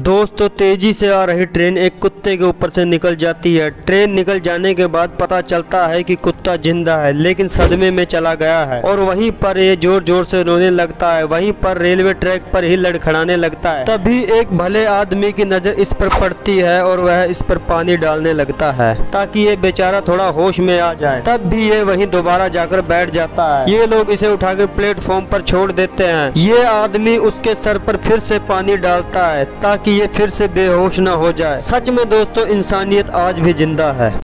दोस्तों तेजी से आ रही ट्रेन एक कुत्ते के ऊपर से निकल जाती है। ट्रेन निकल जाने के बाद पता चलता है कि कुत्ता जिंदा है लेकिन सदमे में चला गया है और वहीं पर ये जोर जोर से रोने लगता है। वहीं पर रेलवे ट्रैक पर ही लड़खड़ाने लगता है। तभी एक भले आदमी की नजर इस पर पड़ती है और वह इस पर पानी डालने लगता है ताकि ये बेचारा थोड़ा होश में आ जाए। तब भी ये वहीं दोबारा जाकर बैठ जाता है। ये लोग इसे उठाकर प्लेटफॉर्म पर छोड़ देते हैं। ये आदमी उसके सर पर फिर से पानी डालता है ताकि ये फिर से बेहोश न हो जाए। सच में दोस्तों इंसानियत आज भी जिंदा है।